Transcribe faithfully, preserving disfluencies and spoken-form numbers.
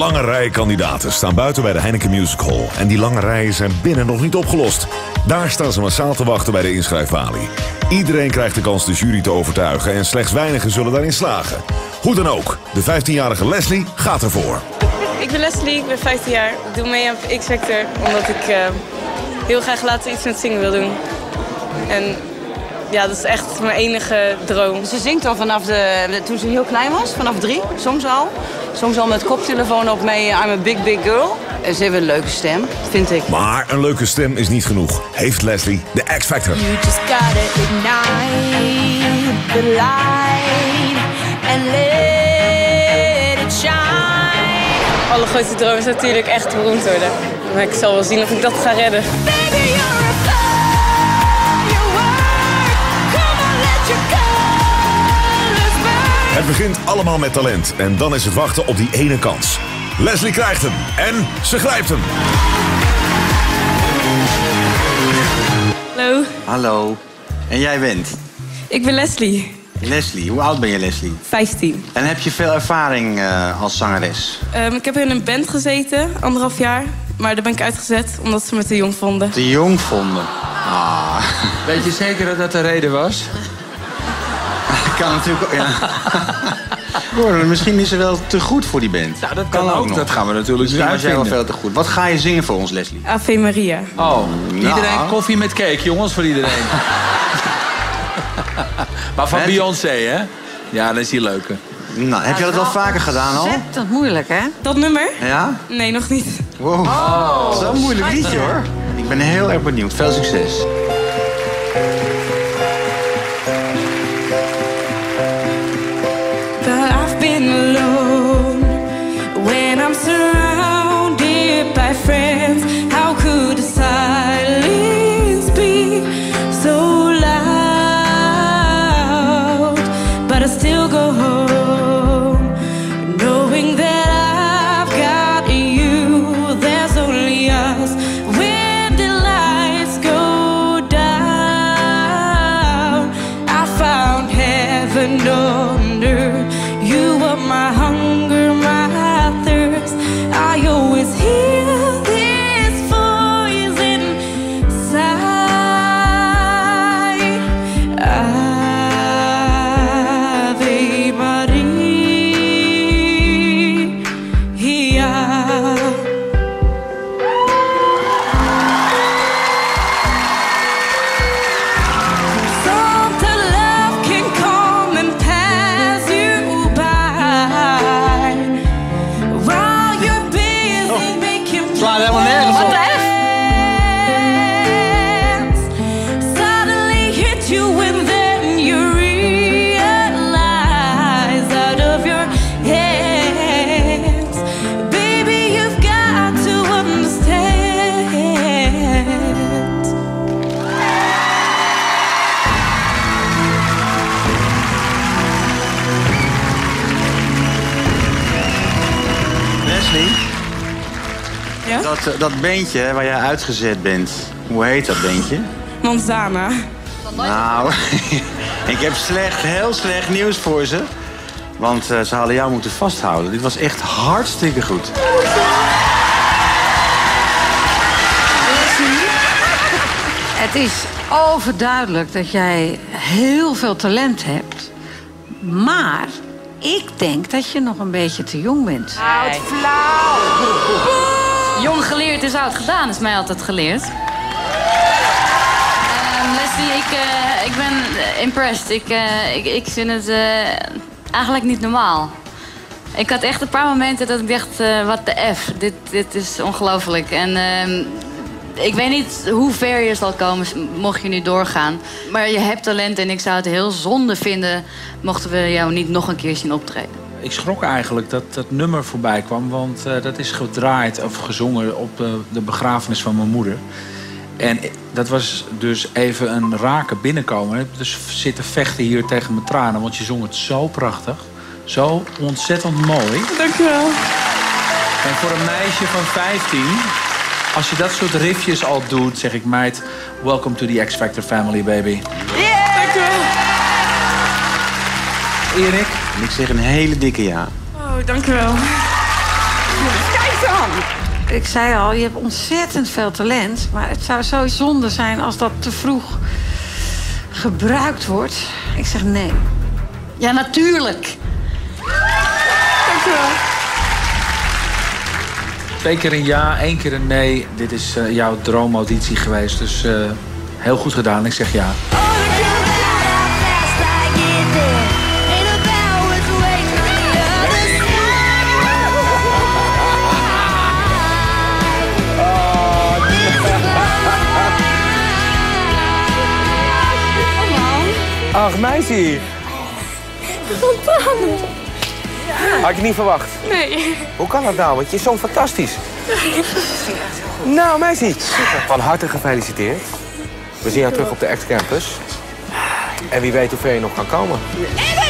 lange rij kandidaten staan buiten bij de Heineken Music Hall. En die lange rijen zijn binnen nog niet opgelost. Daar staan ze massaal te wachten bij de inschrijfbalie. Iedereen krijgt de kans de jury te overtuigen en slechts weinigen zullen daarin slagen. Hoe dan ook, de vijftienjarige Leslie gaat ervoor. Ik ben Leslie, ik ben vijftien jaar. Ik doe mee aan X Factor omdat ik uh, heel graag later iets met zingen wil doen. En ja, dat is echt mijn enige droom. Ze zingt al vanaf de, toen ze heel klein was, vanaf drie, zong ze al. Zong ze al met koptelefoon op mee, I'm a big, big girl. En ze heeft een leuke stem, vind ik. Maar een leuke stem is niet genoeg. Heeft Leslie de X Factor? You just gotta ignite the light and let it shine. Allergrootste droom is natuurlijk echt beroemd worden. Maar ik zal wel zien of ik dat ga redden. Baby, you're a firework. Come on, let your colors burn. Het begint allemaal met talent en dan is het wachten op die ene kans. Leslie krijgt hem en ze grijpt hem. Hallo. Hallo. En jij bent? Ik ben Leslie. Leslie. Hoe oud ben je, Leslie? vijftien. En heb je veel ervaring uh, als zangeres? Um, ik heb in een band gezeten, anderhalf jaar. Maar daar ben ik uitgezet omdat ze me te jong vonden. Te jong vonden? Ah. Weet je zeker dat dat de reden was? Kan natuurlijk ook, ja. Gordon, misschien is ze wel te goed voor die band. Nou, dat kan, kan ook. Nog. Dat gaan we natuurlijk misschien was jij wel vinden. veel te goed. Wat ga je zingen voor ons, Leslie? Ave Maria. Oh, nou. Iedereen koffie met cake, jongens, voor iedereen. Maar van Beyoncé, hè? Ja, dat is die leuke. Nou, heb je dat wel vaker gedaan al? Dat moeilijk, hè? Dat nummer? Ja? Nee, nog niet. Wow. Oh, dat is wel een moeilijk liedje, hoor. Ik ben heel erg benieuwd. Veel succes. When I'm surrounded by friends, how could the silence be so loud? But I still go home, knowing that I've got you. There's only us when the lights go down. I found heaven on earth. You were my hunger, my thirst. I always hear this voice inside. Ave Maria. Something love can come and pass you by while you're busy making Sla helemaal nergens op. plans. Suddenly hit you and then you realize out of your hands. Baby, you've got to understand. Leslie, Ja? dat, uh, dat beentje waar jij uitgezet bent, hoe heet dat beentje? Manzana. Nou, ik heb slecht, heel slecht nieuws voor ze. Want uh, ze hadden jou moeten vasthouden. Dit was echt hartstikke goed. Het is overduidelijk dat jij heel veel talent hebt. Maar ik denk dat je nog een beetje te jong bent. Oud flauw. Jong geleerd is oud gedaan, is mij altijd geleerd. Uh, Leslie, ik, uh, ik ben impressed. Ik, uh, ik, ik vind het uh, eigenlijk niet normaal. Ik had echt een paar momenten dat ik dacht, uh, wat de F, dit, dit is ongelooflijk. En uh, ik weet niet hoe ver je zal komen, mocht je nu doorgaan. Maar je hebt talent en ik zou het heel zonde vinden mochten we jou niet nog een keer zien optreden. Ik schrok eigenlijk dat dat nummer voorbij kwam, want uh, dat is gedraaid of gezongen op uh, de begrafenis van mijn moeder. En dat was dus even een rake binnenkomen. Ik heb dus zitten vechten hier tegen mijn tranen, want je zong het zo prachtig. Zo ontzettend mooi. Dank u wel. En voor een meisje van vijftien, als je dat soort riffjes al doet, zeg ik, meid, welcome to the X Factor family, baby. Yeah! Dank u wel. Erik? En ik zeg een hele dikke ja. Oh, dank u wel. Kijk dan! Ik zei al, je hebt ontzettend veel talent. Maar het zou zo zonde zijn als dat te vroeg gebruikt wordt. Ik zeg nee. Ja, natuurlijk. Dankjewel. Twee keer een ja, één keer een nee. Dit is uh, jouw droomauditie geweest, dus uh, heel goed gedaan. Ik zeg ja. Ach, meisje. Spontaan. Had je niet verwacht? Nee. Hoe kan dat nou? Want je zong fantastisch. Nou, meisje. Van harte gefeliciteerd. We zien jou terug op de X-Campus. En wie weet hoe ver je nog kan komen.